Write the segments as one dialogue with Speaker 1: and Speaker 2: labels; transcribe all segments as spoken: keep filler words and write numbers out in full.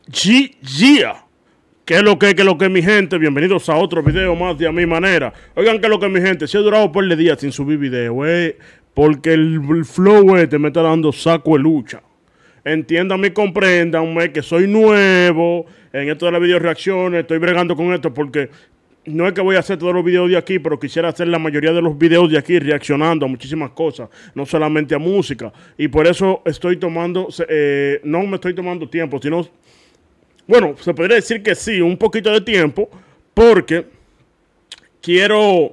Speaker 1: G G. ¿Qué es lo que, qué es lo que mi gente? Bienvenidos a otro video más de A Mi Manera. Oigan, ¿qué es lo que mi gente? Si he durado por el día sin subir video, eh, porque el, el flow este me está dando saco de lucha. Entiendan y compréndanme que soy nuevo en esto de las video reacciones. Estoy bregando con esto porque no es que voy a hacer todos los videos de aquí, pero quisiera hacer la mayoría de los videos de aquí reaccionando a muchísimas cosas, no solamente a música. Y por eso estoy tomando, eh, no me estoy tomando tiempo, sino, bueno, se podría decir que sí, un poquito de tiempo, porque quiero,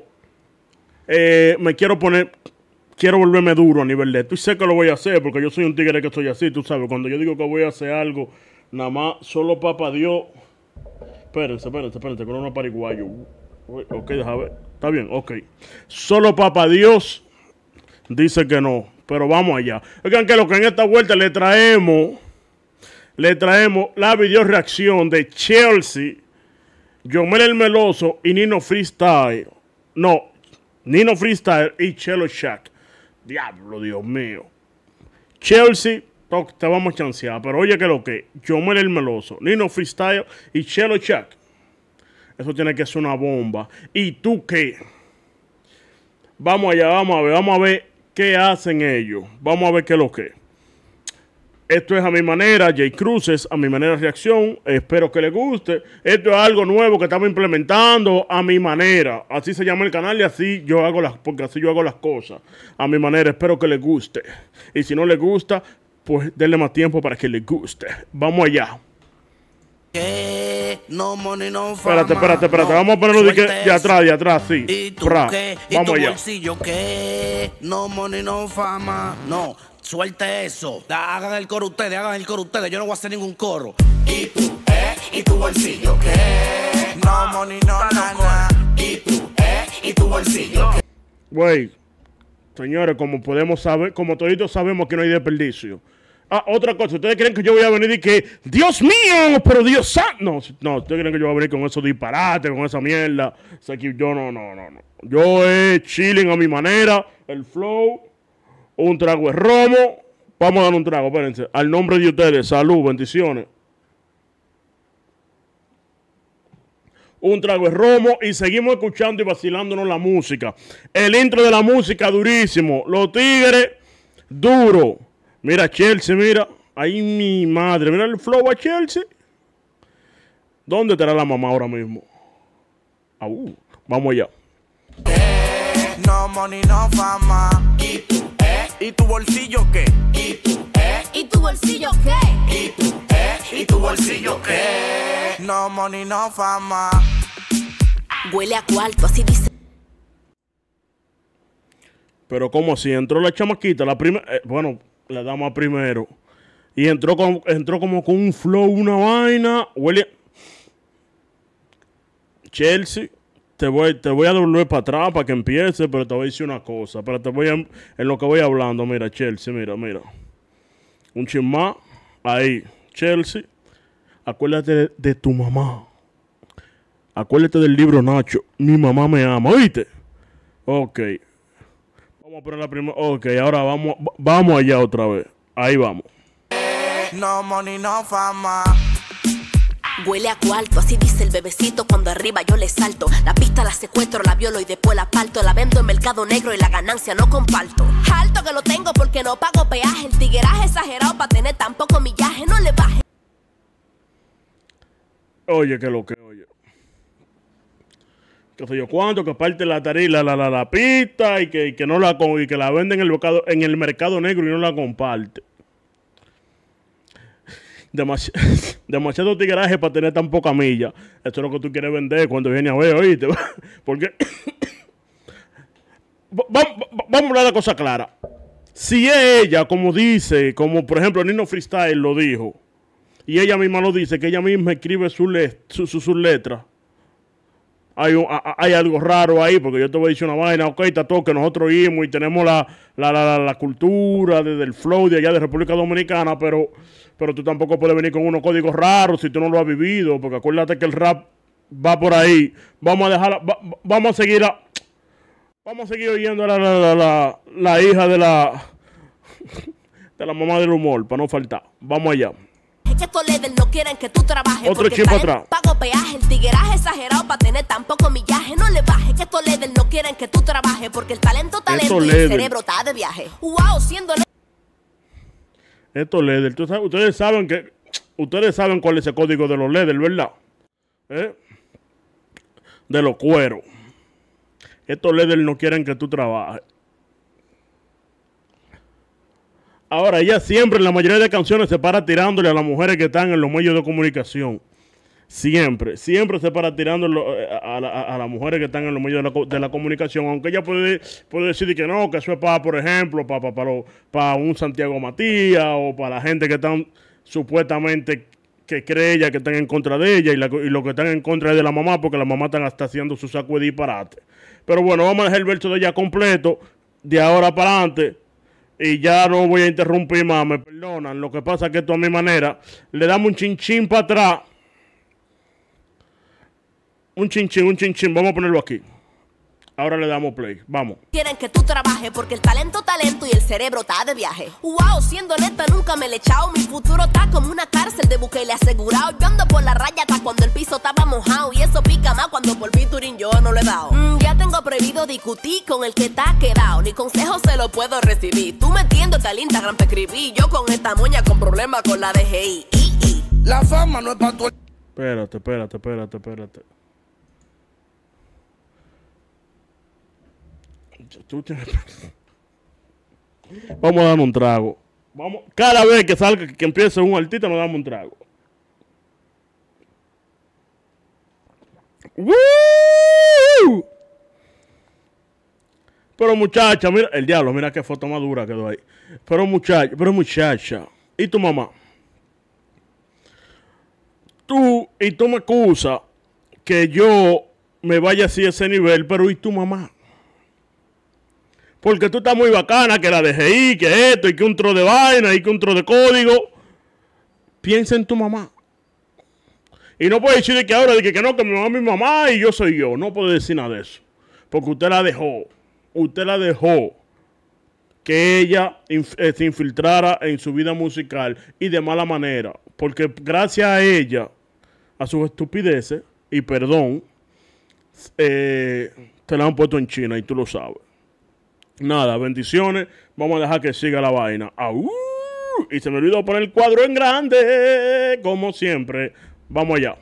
Speaker 1: eh, me quiero poner, quiero volverme duro a nivel de esto. Y sé que lo voy a hacer, porque yo soy un tigre que soy así, tú sabes. Cuando yo digo que voy a hacer algo, nada más, solo papá Dios. Espérense, espérense, espérense, con una pariguayo. Ok, déjame ver. Está bien, ok. Solo papá Dios dice que no, pero vamos allá. Oigan, que lo que en esta vuelta le traemos, le traemos la video reacción de Chelsea, Yomel el Meloso y Nino Freestyle. No, Nino Freestyle y Chelo Shack. Diablo, Dios mío. Chelsea, te vamos a chancear, pero oye que lo que, Yomel el Meloso, Nino Freestyle y Chelo Shack. Eso tiene que ser una bomba. ¿Y tú qué? Vamos allá, vamos a ver, vamos a ver qué hacen ellos. Vamos a ver qué es lo que. Esto es A Mi Manera, Jay Cruces, A Mi Manera Reacción. Espero que les guste. Esto es algo nuevo que estamos implementando, A Mi Manera. Así se llama el canal y así yo hago las, porque así yo hago las cosas. A Mi Manera, espero que les guste. Y si no les gusta, pues denle más tiempo para que les guste. Vamos allá.
Speaker 2: ¿Qué? No money, no fama.
Speaker 1: Espérate, espérate, espérate.
Speaker 2: No,
Speaker 1: vamos a ponerlo de, que, de atrás, de atrás, sí.
Speaker 2: ¿Y tú
Speaker 1: Pra.
Speaker 2: qué? ¿Y
Speaker 1: Vamos
Speaker 2: tu
Speaker 1: allá.
Speaker 2: bolsillo qué? No money, no fama. No, suelte eso. Hagan el coro ustedes, hagan el coro ustedes. Yo no voy a hacer ningún coro. ¿Y tú, eh? ¿Y tu bolsillo qué? No money, no nada. ¿Y tú, eh? ¿Y tu bolsillo qué?
Speaker 1: Güey, señores, como podemos saber, como toditos sabemos que no hay desperdicio. Ah, otra cosa, ustedes creen que yo voy a venir y que, Dios mío, pero Dios santo. No, no, ustedes creen que yo voy a venir con esos disparates, con esa mierda. O sea, que yo no, no, no, no. Yo es chilling a mi manera, el flow, un trago de romo. Vamos a dar un trago, espérense. Al nombre de ustedes, salud, bendiciones. Un trago de romo y seguimos escuchando y vacilándonos la música. El intro de la música durísimo. Los tigres, duro. Mira Chelsea, mira. Ay, mi madre. Mira el flow a Chelsea. ¿Dónde estará la mamá ahora mismo? Ah, uh, vamos allá.
Speaker 2: Eh, no money, no fama. ¿Y tú, eh? ¿Y tu bolsillo qué? ¿Y tú, eh?
Speaker 3: ¿Y tu bolsillo qué?
Speaker 2: ¿Y tú, eh? ¿Y tu bolsillo qué? No money, no fama.
Speaker 3: Huele a cuarto, así dice.
Speaker 1: Pero ¿cómo así? Entró la chamaquita, la primera, eh, bueno, la dama primero. Y entró, con, entró como con un flow, una vaina. Huele. Chelsea, te voy, te voy a volver para atrás para que empiece, pero te voy a decir una cosa. Pero te voy a, en lo que voy hablando, mira, Chelsea, mira, mira. Un chismá. Ahí, Chelsea. Acuérdate de, de tu mamá. Acuérdate del libro Nacho. Mi mamá me ama, ¿oíste? Ok. Vamos a poner la primera. Ok, ahora vamos, vamos allá otra vez. Ahí vamos.
Speaker 2: No money, no fama.
Speaker 3: Huele a cuarto, así dice el bebecito cuando arriba yo le salto. La pista la secuestro, la violo y después la parto. La vendo en mercado negro y la ganancia no comparto. Alto que lo tengo porque no pago peaje. El tigueraje exagerado para tener tan poco millaje. No le baje.
Speaker 1: Oye, que lo que oye. Que sé yo cuánto, que parte la tarila, la, la, la pista y que, y que no la y que la venden en el mercado, en el mercado negro y no la comparte. Demasi demasiado tigueraje para tener tan poca milla. Esto es lo que tú quieres vender cuando vienes a ver, oíste. Porque vamos, vamos a hablar de cosas claras. Si ella, como dice, como por ejemplo Nino Freestyle lo dijo, y ella misma lo dice, que ella misma escribe sus su, su, su letras, hay, un, hay algo raro ahí, porque yo te voy a decir una vaina, ok, está todo que nosotros oímos y tenemos la, la, la, la cultura desde el flow de allá de República Dominicana, pero, pero tú tampoco puedes venir con unos códigos raros si tú no lo has vivido, porque acuérdate que el rap va por ahí. Vamos a dejar, va, vamos a seguir a, vamos a seguir oyendo a la, la, la, la, la hija de la, de la mamá del humor, para no faltar. Vamos allá.
Speaker 3: que estos líderes no quieren que tú trabajes.
Speaker 1: Otro chip atrás.
Speaker 3: Pago peaje, el tigueraje exagerado para tener tan poco millaje. No le baje, que estos líderes no quieren que tú trabajes, porque el talento, talento y el cerebro está de viaje. Wow, siendo...
Speaker 1: Estos líderes, ustedes saben que, ustedes saben cuál es el código de los líderes, ¿verdad? ¿Eh? De los cueros. Estos líderes no quieren que tú trabajes. Ahora, ella siempre, en la mayoría de canciones, se para tirándole a las mujeres que están en los medios de comunicación. Siempre, siempre se para tirándole a, a, a las mujeres que están en los medios de la, de la comunicación. Aunque ella puede, puede decir que no, que eso es para, por ejemplo, para, para, para, para un Santiago Matías o para la gente que están supuestamente, que cree ella que están en contra de ella y, la, y lo que están en contra es de la mamá, porque la mamá está hasta haciendo su saco de disparate. Pero bueno, vamos a dejar el verso de ella completo, de ahora para adelante. Y ya no voy a interrumpir más, me perdonan. Lo que pasa es que esto a mi manera, le damos un chinchín para atrás. Un chinchín, un chinchín, vamos a ponerlo aquí. Ahora le damos play, vamos.
Speaker 3: Quieren que tú trabajes porque el talento, talento y el cerebro está de viaje. Wow, siendo neta nunca me le he echado. Mi futuro está como una cárcel de Bukele asegurado. Yo ando por la raya hasta cuando el piso estaba mojado. Y eso pica más cuando por featuring yo no le he dado. Mm, ya tengo prohibido discutir con el que está quedado. Ni consejo se lo puedo recibir. Tú me entiendes que al Instagram te escribí. Yo con esta moña con problemas con la D G I. I, I.
Speaker 2: La fama no es para tu...
Speaker 1: Espérate, espérate, espérate, espérate. Tú tienes... Vamos a darnos un trago. Vamos, cada vez que salga, que empiece un artista, nos damos un trago. ¡Woo! Pero muchacha, mira, el diablo, mira qué foto más dura quedó ahí. Pero muchacha, pero muchacha, ¿y tu mamá? Tú, y tú me acusas que yo me vaya así a ese nivel, pero ¿y tu mamá? Porque tú estás muy bacana, que la D G I, que esto, y que un tro de vaina, y que un tro de código. Piensa en tu mamá. Y no puede decir de que ahora, de que, que no, que mi mamá es mi mamá y yo soy yo. No puede decir nada de eso. Porque usted la dejó. Usted la dejó que ella inf eh, se infiltrara en su vida musical y de mala manera. Porque gracias a ella, a sus estupideces, y perdón, eh, te la han puesto en China y tú lo sabes. Nada, bendiciones. Vamos a dejar que siga la vaina. ¡Au! Y se me olvidó poner el cuadro en grande, como siempre. Vamos allá.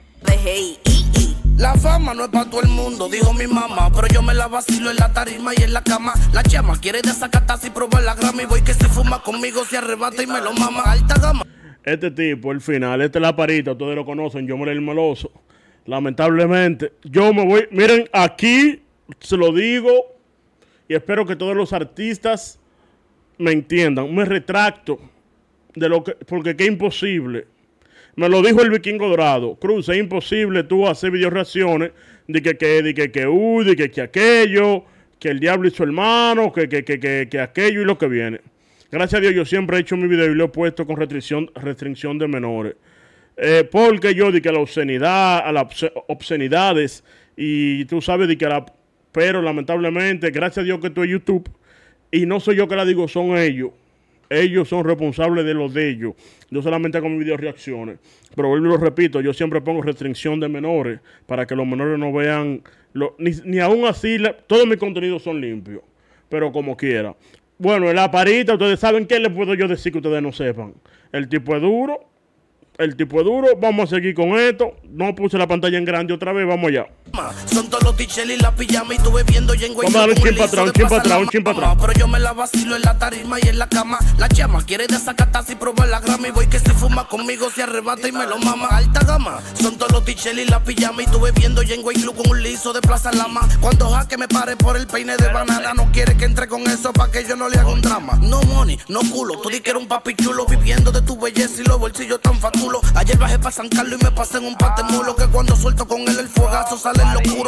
Speaker 2: La fama no es para todo el mundo, dijo mi mamá. Pero yo me la vacilo en la tarima y en la cama. La chama quiere desacatarse y probar la grama. Y voy que si fuma conmigo se arrebata y me lo mama. Alta gama.
Speaker 1: Este tipo, el final, este es la parita, ustedes lo conocen, yo me el meloso. Lamentablemente, yo me voy. Miren, aquí se lo digo. Y espero que todos los artistas me entiendan. Me retracto de lo que, porque es imposible. Me lo dijo el Vikingo Dorado. Cruz, es imposible tú hacer video reacciones de que, que, de que, que, uh, de que, que aquello, que el diablo y su hermano, que, que, que, que, que aquello y lo que viene. Gracias a Dios, yo siempre he hecho mi video y lo he puesto con restricción, restricción de menores. Eh, porque yo di que la obscenidad, a las obscenidades, y tú sabes de que la... Pero lamentablemente, gracias a Dios que estoy en YouTube, y no soy yo que la digo, son ellos. Ellos son responsables de lo de ellos. Yo solamente hago mis video reacciones. Pero vuelvo y lo repito, yo siempre pongo restricción de menores, para que los menores no vean, lo, ni, ni aún así, la, todos mis contenidos son limpios, pero como quiera. Bueno, en la parita, ustedes saben qué les puedo yo decir que ustedes no sepan. El tipo es duro, el tipo es duro, vamos a seguir con esto. No puse la pantalla en grande otra vez, vamos allá.
Speaker 2: Son todos los ticheles y la pijama y tuve viendo y en güey.
Speaker 1: Vamos a dar un chin para atrás, un chin para atrás, un chin para atrás.
Speaker 2: Pero yo me la vacilo en la tarima y en la cama. La chama quiere desacatarse y probar la grama. Y voy que si fuma conmigo se arrebata y me lo mama. Alta gama, son todos los ticheles y la pijama y tuve viendo y en güey club con un liso de Plaza Lama. Cuando jaque me pare por el peine de banana, no quiere que entre con eso pa' que yo no le haga un drama. No money, no culo, tú di que era un papi chulo, viviendo de tu belleza y los bolsillos tan fatulos. Ayer bajé pa' San Carlos y me pasé en un patemulo, que cuando suelto con él el fuegazo sale en lo oscuro.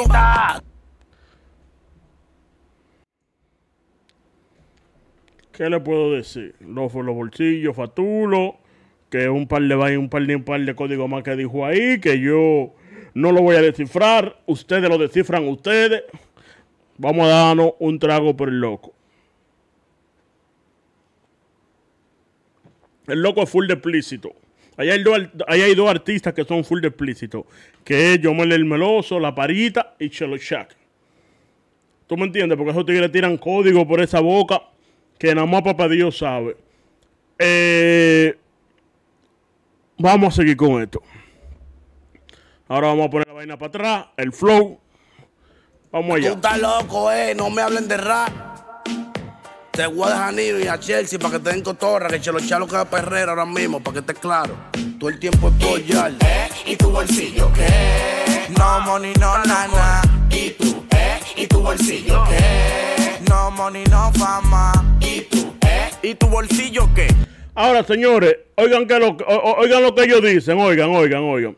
Speaker 1: ¿Qué le puedo decir? Los, los bolsillos, fatulo, que un par de vainas, un par de un par de códigos más que dijo ahí, que yo no lo voy a descifrar, ustedes lo descifran ustedes. Vamos a darnos un trago por el loco. El loco es full de explícito. Ahí hay, dos, ahí hay dos artistas que son full de explícito, que es Yomel el Meloso, La Parita y Chelo Shack. ¿Tú me entiendes? Porque esos tigres tiran código por esa boca que nada más papá Dios sabe. Eh, vamos a seguir con esto. Ahora vamos a poner la vaina para atrás, el flow. Vamos allá.
Speaker 2: Tú estás loco, eh. No me hablen de rap. Te voy a dejar a Nino y a Chelsea para que te den cotorra, que Chelo Chalo queda perrera ahora mismo, para que esté claro. Todo el tiempo es pollar.
Speaker 4: ¿Eh? ¿Y tu bolsillo qué? No money, no nana. ¿Y tú, eh? ¿Y tu bolsillo qué? No money, no fama. ¿Y tú, eh? ¿Y tu bolsillo qué?
Speaker 1: Ahora, señores, oigan, que lo, o, oigan lo que ellos dicen, oigan, oigan, oigan.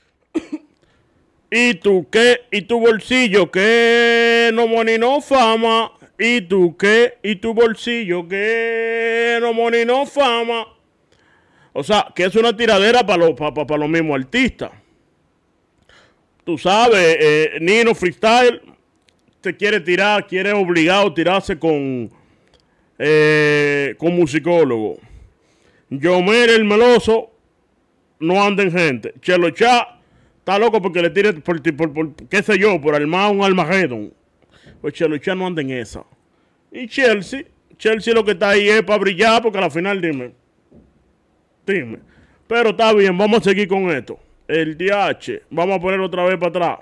Speaker 1: ¿Y tú qué? ¿Y tu bolsillo qué? No money, no fama. ¿Y tú qué? ¿Y tu bolsillo qué? No money, no fama. O sea, que es una tiradera para los pa, pa, pa los mismos artistas. Tú sabes, eh, Nino Freestyle te quiere tirar, quiere obligado a tirarse con, eh, con musicólogo. Yomel el Meloso no anda en gente. Chelo Chá está loco porque le tire, por, por, por, qué sé yo, por armar un Armagedón. Pues Chelo Chá no anda en esa. Y Chelsea, Chelsea lo que está ahí es para brillar, porque a la final dime. Dime. Pero está bien, vamos a seguir con esto. El D H, vamos a ponerlo otra vez para atrás.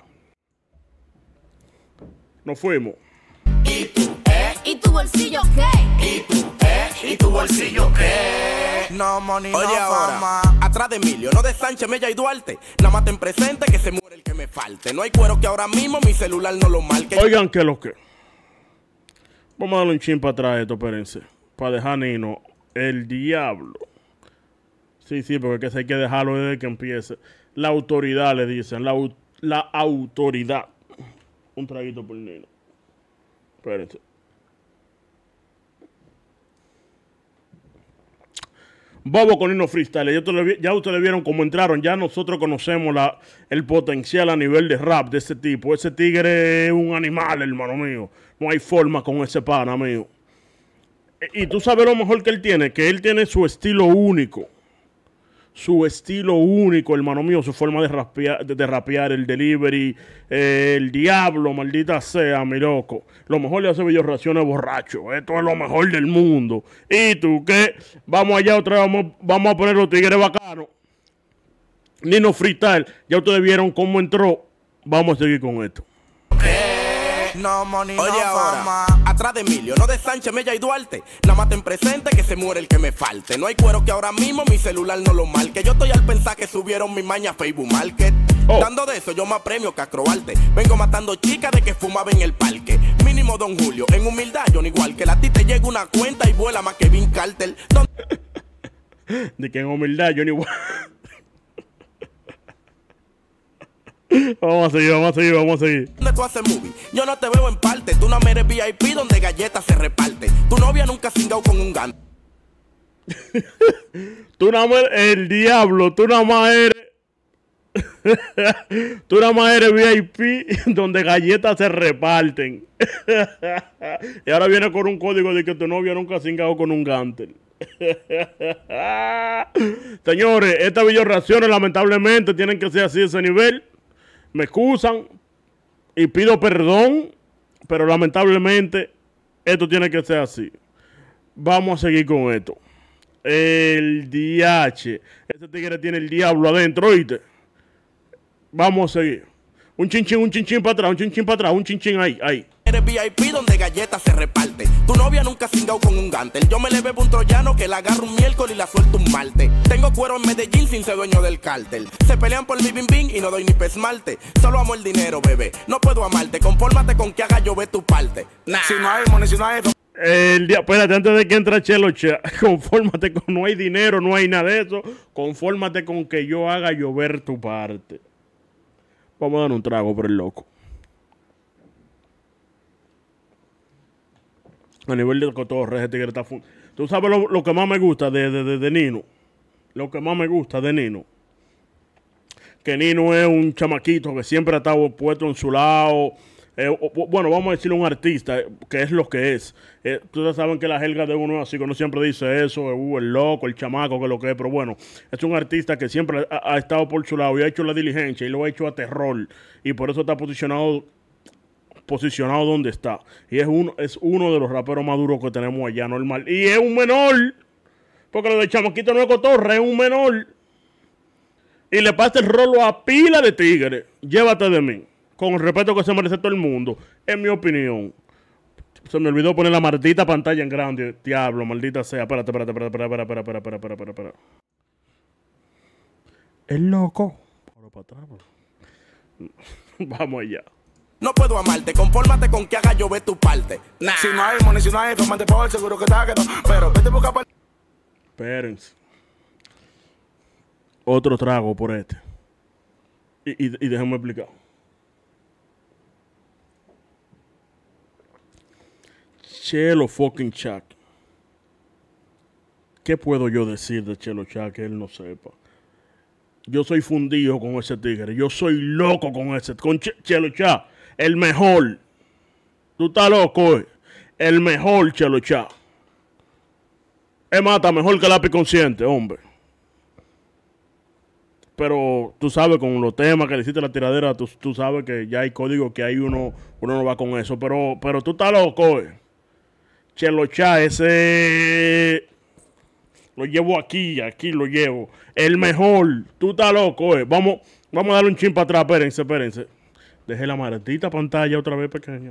Speaker 1: Nos fuimos.
Speaker 4: ¿Y tú, eh?
Speaker 3: ¿Y tu bolsillo qué?
Speaker 4: ¿Y tú, eh? ¿Y tu bolsillo qué? No money,
Speaker 2: Oye,
Speaker 4: no
Speaker 2: ahora.
Speaker 4: fama. Atrás de Emilio, no de Sánchez, Mella y Duarte. Nada más ten presente que se muere el que me falte. No hay cuero que ahora mismo mi celular no lo marque.
Speaker 1: Oigan, ¿qué es lo que? Vamos a darle un chin para atrás esto, espérense. Para dejar a Nino. El diablo. Sí, sí, porque es que hay que dejarlo desde que empiece. La autoridad, le dicen. La, la autoridad. Un traguito por Nino. Espérense. Bobo con Nino Freestyle. Ya ustedes, ya ustedes vieron cómo entraron. Ya nosotros conocemos la, el potencial a nivel de rap de ese tipo. Ese tigre es un animal, hermano mío. No hay forma con ese pana, mío. Y, y tú sabes lo mejor que él tiene. Que él tiene su estilo único. Su estilo único, hermano mío. Su forma de rapear, de, de rapear el delivery. Eh, el diablo, maldita sea, mi loco. Lo mejor le hace videoreacciones borracho. Esto es lo mejor del mundo. ¿Y tú qué? Vamos allá otra vez. Vamos, vamos a poner los tigres bacanos. Nino Freestyle. Ya ustedes vieron cómo entró. Vamos a seguir con esto.
Speaker 4: No money,
Speaker 2: Oye,
Speaker 4: no
Speaker 2: ahora.
Speaker 4: fama. Atrás de Emilio, no de Sánchez, Mella y Duarte. Nada más ten presente que se muere el que me falte. No hay cuero que ahora mismo mi celular no lo marque. Yo estoy al pensar que subieron mi maña a Facebook Market.
Speaker 1: Oh.
Speaker 4: Dando de eso yo más premio que Acroarte. Vengo matando chicas de que fumaba en el parque. Mínimo Don Julio, en humildad yo no igual que la ti te llega una cuenta y vuela más que Vin Carter. Don...
Speaker 1: De que en humildad yo ni... Vamos a seguir, vamos a seguir, vamos a seguir.
Speaker 4: ¿Dónde tú haces movie? Yo no te veo en parte. Tú no me eres V I P donde galletas se reparte. Tu novia nunca ha cingado con un gan.
Speaker 1: Tú nada más eres el diablo, tú nada más eres. Tú nada más eres V I P donde galletas se reparten. Y ahora viene con un código de que tu novia nunca ha cingado con un gantel. Señores, estas videoreacciones lamentablemente tienen que ser así de ese nivel. Me excusan y pido perdón, pero lamentablemente esto tiene que ser así. Vamos a seguir con esto. El D H. Este tigre tiene el diablo adentro, ¿oíste? Vamos a seguir. Un chinchín, un chinchín para atrás, un chinchín para atrás, un chinchín ahí, ahí.
Speaker 4: Eres V I P donde galletas se reparte. Tu novia nunca ha cingado con un gantel. Yo me le bebo un troyano que la agarro un miércoles y la suelto un martes. Tengo cuero en Medellín sin ser dueño del cártel. Se pelean por mi bim bim y no doy ni pesmalte. Solo amo el dinero, bebé. No puedo amarte. Confórmate con que haga llover tu parte.
Speaker 2: Nah. Si no hay money, si no hay...
Speaker 1: El día, espérate, antes de que entre Chelo Chá, confórmate con no hay dinero, no hay nada de eso. Confórmate con que yo haga llover tu parte. Vamos a dar un trago por el loco. A nivel de cotorre, ese tigre está fun... Tú sabes lo, lo que más me gusta de, de, de, de Nino. Lo que más me gusta de Nino. Que Nino es un chamaquito que siempre ha estado puesto en su lado. eh, o- bueno, vamos a decirle un artista, eh, que es lo que es. Eh, ustedes saben que la jerga de uno es así, que uno siempre dice eso, uh, el loco, el chamaco, que es lo que es, pero bueno, es un artista que siempre ha, ha estado por su lado y ha hecho la diligencia y lo ha hecho a terror, y por eso está posicionado posicionado donde está. Y es uno, es uno de los raperos más duros que tenemos allá, normal. Y es un menor, porque lo de chamaquito no es cotorra, es un menor. Y le pasa el rolo a pila de tigres. Llévate de mí. Con el respeto que se merece todo el mundo. En mi opinión. Se me olvidó poner la maldita pantalla en grande. Diablo, maldita sea. Espérate, espérate, espérate, espérate, espérate, espérate, espérate, espérate, espérate. El loco. Ahora para atrás. Vamos allá.
Speaker 4: No puedo amarte, confórmate con que haga llover tu parte. Nah. Si no hay money, si no hay fama, por seguro que está que no. Pero vete a buscar pa-
Speaker 1: Espérense. Otro trago por este. Y, y, y déjenme explicar. Chelo fucking Chuck. ¿Qué puedo yo decir de Chelo Chuck que él no sepa? Yo soy fundido con ese tigre. Yo soy loco con ese. Con Ch Chelo Chuck. El mejor. Tú estás loco, eh. El mejor Chelo Chuck. Es mata mejor que lápiz consciente, hombre. Pero tú sabes, con los temas que le hiciste la tiradera, tú, tú sabes que ya hay código que ahí uno, uno no va con eso. Pero, pero tú estás loco, eh. Chelo Chuck, ese... Lo llevo aquí, aquí lo llevo. El mejor. Tú estás loco, eh. Vamos, vamos a darle un chin para atrás. Espérense, espérense. Dejé la maldita pantalla otra vez pequeño.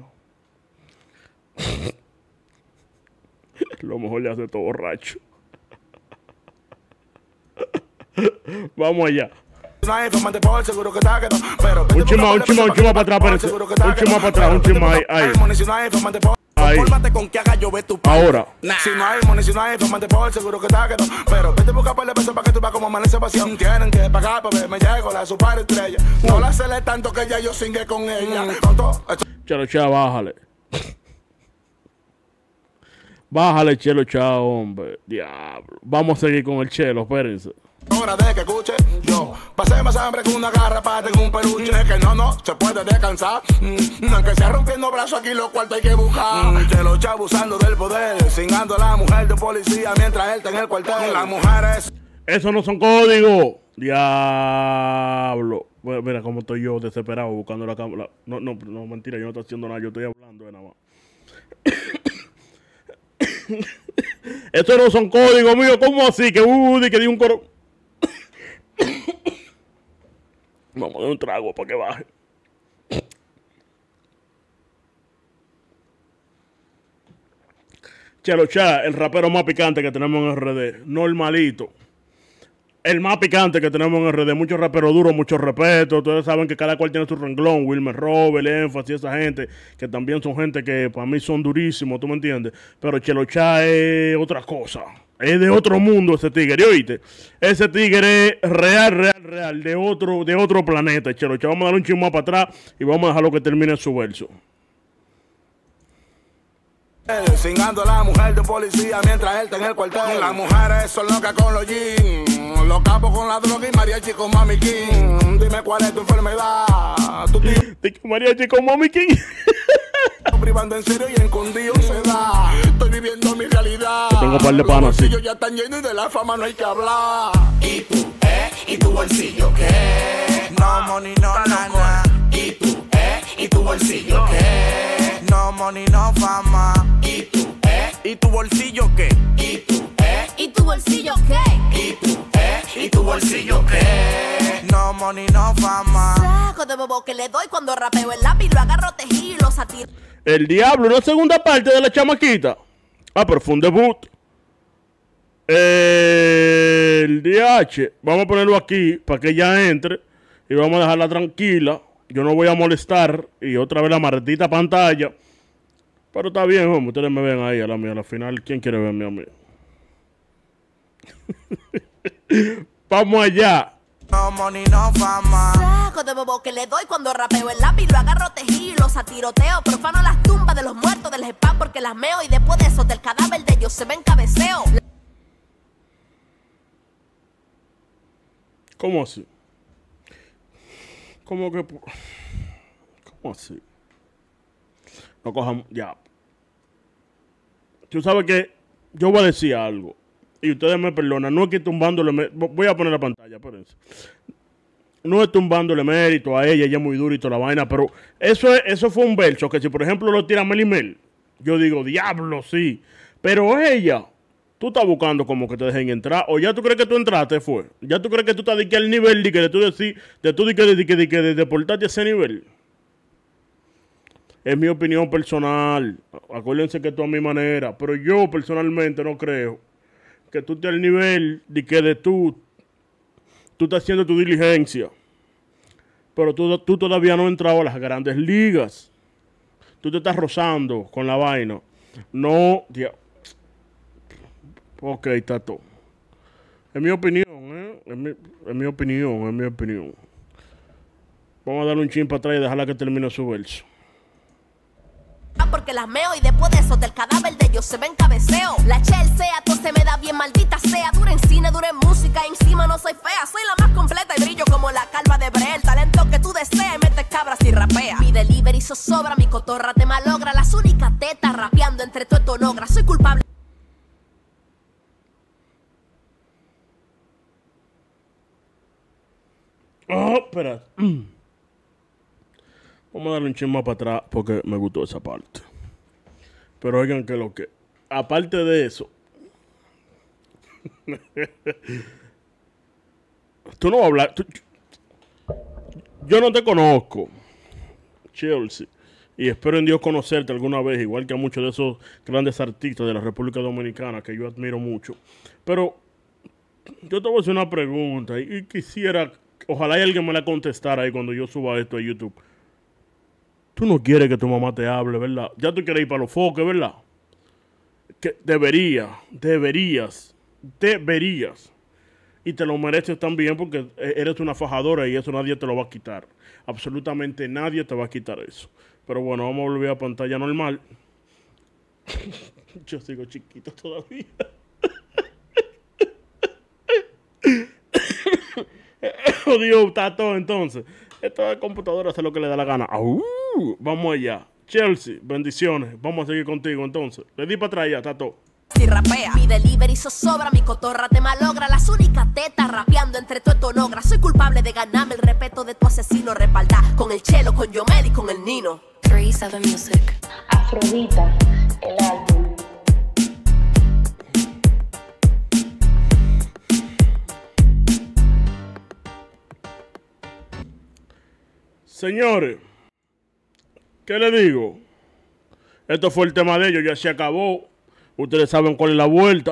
Speaker 1: Lo mejor le hace todo borracho. Vamos allá.
Speaker 4: No hay fama, por seguro que está que no. Pero
Speaker 1: Un chima, un chima, un chima para atrás, espérense. Un chima para atrás, un chima ahí, ahí.
Speaker 4: Si no hay fama, por
Speaker 1: Ahí.
Speaker 4: confórmate con que haga llover tu parte.
Speaker 1: Ahora.
Speaker 4: Nah. Si no hay money, si no hay fama, por seguro que está que no. Pero vete a buscar par de pesos para que tú veas como amanece pasión. Tienen que pagar para verme, llego la super estrella. No la cele tanto que ya yo singué con ella. Con todo esto.
Speaker 1: Chelo Chuck, bájale. Bájale, Chelo Chuck, hombre. Diablo. Vamos a seguir con el Chelo, espérense.
Speaker 4: Hora de que escuche yo. Pasé más hambre que una garrapata en un peluche. Que no, no, se puede descansar. Mm, aunque sea rompiendo brazos aquí, los cuartos hay que buscar. Mm, Chelo Chuck abusando del poder. Cingando a la mujer de un policía mientras él está en el cuartel. Las mujeres.
Speaker 1: Esos no son códigos. Diablo. Bueno, mira cómo estoy yo desesperado buscando la cámara. No, no, no, mentira, yo no estoy haciendo nada. Yo estoy hablando de nada más. Estos no son códigos míos. ¿Cómo así? Que uh, que di un coro. Vamos a dar un trago para que baje. Chelo Chuck, el rapero más picante que tenemos en R D. Normalito. El más picante que tenemos en R D. Muchos raperos duros, mucho respeto. Ustedes saben que cada cual tiene su renglón. Wilmer Robert, Énfasis, esa gente. Que también son gente que para mí son durísimos, ¿tú me entiendes? Pero Chelo Chuck es otra cosa. Es de otro mundo ese tigre, ¿oíste? Ese tigre es real, real, real. De otro, de otro planeta, Chelo Chuck. Vamos a darle un chismo más para atrás y vamos a dejarlo que termine su verso.
Speaker 4: Cingando a la mujer de un policía mientras él está en el cuartel. Las mujeres son locas con los jeans, los capos con la droga y mariachi con Mami King. Dime cuál es tu enfermedad. Tu tío
Speaker 1: Mariachi con Mami King.
Speaker 4: privando en serio y escondido se da. Estoy viviendo mi realidad.
Speaker 1: Yo tengo un par de panas,
Speaker 4: los
Speaker 1: sí.
Speaker 4: bolsillos ya están llenos y de la fama no hay que hablar.
Speaker 2: ¿Y tú, eh? ¿Y tu bolsillo qué?
Speaker 4: No money, no nana.
Speaker 2: ¿Y tú, eh? ¿Y tu bolsillo qué?
Speaker 4: No money, no fama.
Speaker 2: ¿Y tú, eh?
Speaker 4: ¿Y tu bolsillo qué?
Speaker 2: ¿Y tú, eh?
Speaker 3: ¿Y tu bolsillo qué?
Speaker 2: ¿Y tú, eh? ¿Y tu bolsillo qué?
Speaker 4: No money, no fama.
Speaker 3: Saco de bobo que le doy cuando rapeo el lápiz, lo agarro tejido y lo satiro.
Speaker 1: El diablo, una segunda parte de la chamaquita. Ah, pero fue un debut. El D H. Vamos a ponerlo aquí para que ella entre. Y vamos a dejarla tranquila. Yo no voy a molestar. Y otra vez la maldita pantalla. Pero está bien, hombre. Ustedes me ven ahí a la mía. Al final, ¿quién quiere verme a mí? Vamos allá.
Speaker 4: No money, no fama.
Speaker 3: Saco de bobo que le doy cuando rapeo el lápiz, lo agarro tejido y lo satiroteo. Profano las tumbas de los muertos del spam porque las meo. Y después de eso del cadáver de ellos se ven cabeceo.
Speaker 1: ¿Cómo así? ¿Cómo que? ¿Cómo así? No cojamos, ya. Tú sabes que yo voy a decir algo. Y ustedes me perdonan. No es que tumbándole... Me, voy a poner la pantalla, espérense. No es tumbándole mérito a ella. Ella es muy dura y toda la vaina. Pero eso, es, eso fue un verso que si, por ejemplo, lo tira Mel y Mel, yo digo, diablo, sí. Pero ella... Tú estás buscando como que te dejen entrar. O ya tú crees que tú entraste, fue. Ya tú crees que tú estás de que al nivel de que de tú decir, de tú de que de que de que de deportarte a ese nivel. Es mi opinión personal. Acuérdense que esto es a mi manera. Pero yo personalmente no creo que tú estés al nivel de que de tú, tú estás haciendo tu diligencia. Pero tú, tú todavía no has entrado a las grandes ligas. Tú te estás rozando con la vaina. No, Dios. Ok, Tato. Es mi opinión, ¿eh? Es mi, es mi opinión, es mi opinión. Vamos a darle un chin para atrás y dejarla que termine su verso.
Speaker 3: Porque las meo y después de eso del cadáver de ellos se ven cabeceo. La Chelsea, todo se me da bien, maldita sea. Dura en cine, dura en música, encima no soy fea. Soy la más completa y brillo como la calva de Bre. El talento que tú desees, mete cabras y rapea. Mi delivery zozobra, mi cotorra te malogra. Las únicas tetas rapeando entre tu etonogra. Soy culpable.
Speaker 1: Oh, espera. Vamos a darle un chin más para atrás porque me gustó esa parte. Pero oigan que lo que... Aparte de eso... tú no vas a hablar... Tú, yo no te conozco, Chelsea. Y espero en Dios conocerte alguna vez, igual que a muchos de esos grandes artistas de la República Dominicana que yo admiro mucho. Pero yo te voy a hacer una pregunta y, y quisiera... Ojalá alguien me la contestara ahí cuando yo suba esto a YouTube. Tú no quieres que tu mamá te hable, ¿verdad? Ya tú quieres ir para los foques, ¿verdad? Que debería, deberías, deberías. Y te lo mereces también porque eres una fajadora y eso nadie te lo va a quitar. Absolutamente nadie te va a quitar eso. Pero bueno, vamos a volver a pantalla normal. Yo sigo chiquito todavía. Oh, Dios, Tato, entonces. Esta computadora hace lo que le da la gana. Uh, vamos allá. Chelsea, bendiciones. Vamos a seguir contigo entonces. Le di para atrás ya, Tato.
Speaker 3: Si rapea, mi delivery zozobra, mi cotorra te malogra. Las únicas tetas rapeando entre tu etonogra. Soy culpable de ganarme el respeto de tu asesino. Respaldá con el Chelo, con Yomel y con el Nino. tres siete Music.
Speaker 5: Afrodita, el álbum.
Speaker 1: Señores, ¿qué le digo? Esto fue el tema de ellos, ya se acabó. Ustedes saben cuál es la vuelta.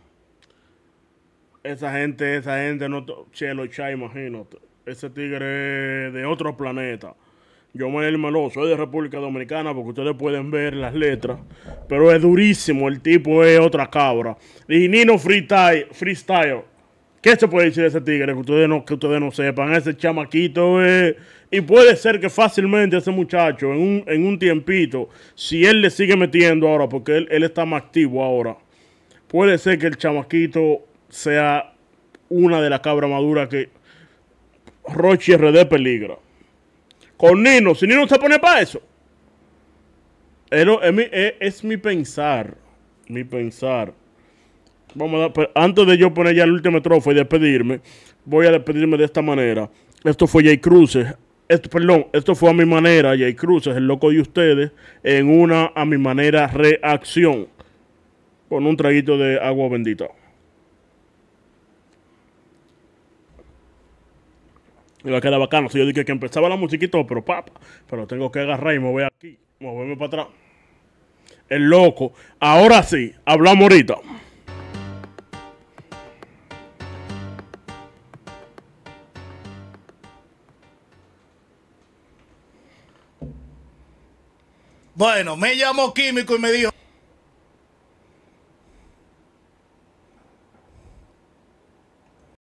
Speaker 1: Esa gente, esa gente, no, Chelo Chá, imagínate. Ese tigre es de otro planeta. Yo me el soy de República Dominicana porque ustedes pueden ver las letras. Pero es durísimo, el tipo es otra cabra. Y Nino Freestyle, freestyle. ¿Qué se puede decir de ese tigre que ustedes no, que ustedes no sepan? Ese chamaquito es... Y puede ser que fácilmente ese muchacho, en un, en un tiempito, si él le sigue metiendo ahora, porque él, él está más activo ahora, puede ser que el chamaquito sea una de las cabras maduras que Rochi R D peligra. Con Nino, si Nino se pone para eso. Es, es, mi, es, es mi pensar, mi pensar. Vamos a dar, antes de yo poner ya el último estrofa y despedirme, voy a despedirme de esta manera. Esto fue Jay Cruces. Esto, perdón, esto fue a mi manera, Jay Cruces, el loco de ustedes, en una a mi manera reacción. Con un traguito de agua bendita. Y va a quedar bacano. Si yo dije que empezaba la musiquita, pero papa, pero tengo que agarrar y me voy aquí, moverme para atrás. El loco. Ahora sí, hablamos ahorita.
Speaker 6: Bueno, me llamó Químico y me dijo...